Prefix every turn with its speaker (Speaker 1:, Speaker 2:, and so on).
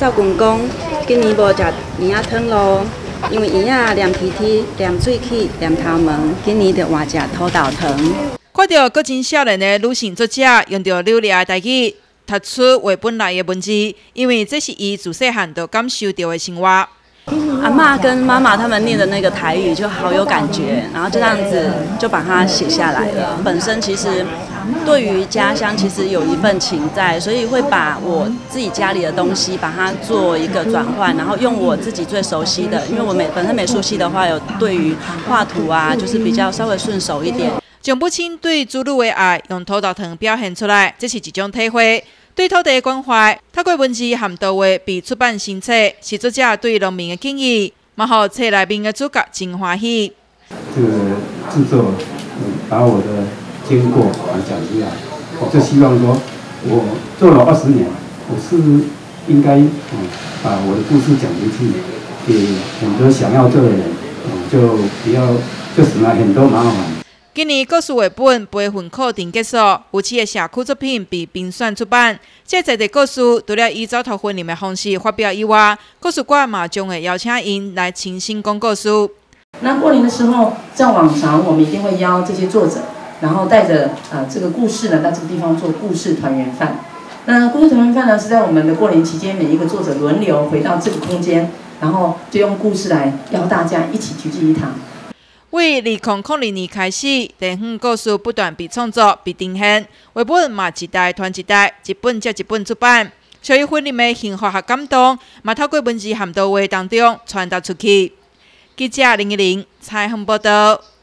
Speaker 1: 赵公公今年无食圆仔汤咯，因为圆仔黏鼻涕、黏水气、黏头毛，今年就换食土豆汤。
Speaker 2: 看到个真少年的女性作者用到流利的台语，读出话本内的文字，因为这是伊自细汉就感受到的生活。
Speaker 1: 阿嬷跟妈妈他们念的那个台语就好有感觉，然后就这样子就把它写下来了。本身其实对于家乡其实有一份情在，所以会把我自己家里的东西把它做一个转换，然后用我自己最熟悉的，因为我本身美术系的话，有对于画图啊，就是比较稍微顺手一点。
Speaker 2: 将母亲对子女的爱用土豆汤表现出来，这是一种体会。对土地的关怀，透过文字和图画被出版新册，是作者对农民的敬意，嘛互册内面的主角真欢喜。
Speaker 3: 这个制作，把我的经过讲出来，我就希望说，我做了20年，我是应该把我的故事讲出去，给很多想要做的人，就不要就省了很多麻烦。
Speaker 2: 今年故事绘本《培训课程》结束，有7个社区作品被评选出版。这在地故事除了以走读分龄的方式发表以外，故事馆嘛将会邀请因来亲身讲故事。
Speaker 4: 那过年的时候，照往常我们一定会邀这些作者，然后带着这个故事呢到这个地方做故事团圆饭。那故事团圆饭呢是在我们的过年期间，每一个作者轮流回到这个空间，然后就用故事来邀大家一起聚聚一堂。
Speaker 2: 为2002年开始，地方故事不断被创作、被呈现，绘本嘛一代传一代，一本接一本出版，属于婚礼的幸福和感动，嘛透过文字和图画当中传达出去。记者林依玲采访报道。